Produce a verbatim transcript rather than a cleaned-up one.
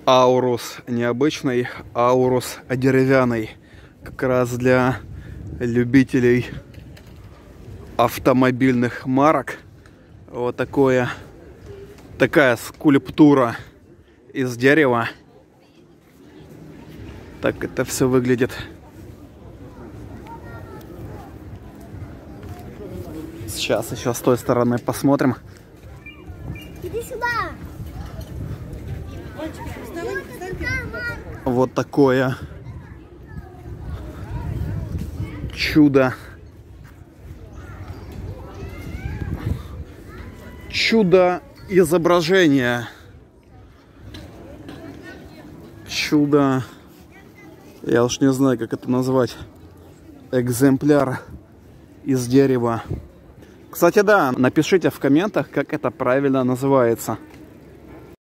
Аурус необычный, Аурус деревянный. Как раз для любителей автомобильных марок. Вот такое, такая скульптура из дерева. Так это все выглядит. Сейчас еще с той стороны посмотрим. Иди сюда. Вот такое чудо. Чудо изображения. Чудо. Я уж не знаю, как это назвать. Экземпляр из дерева. Кстати, да, напишите в комментах, как это правильно называется.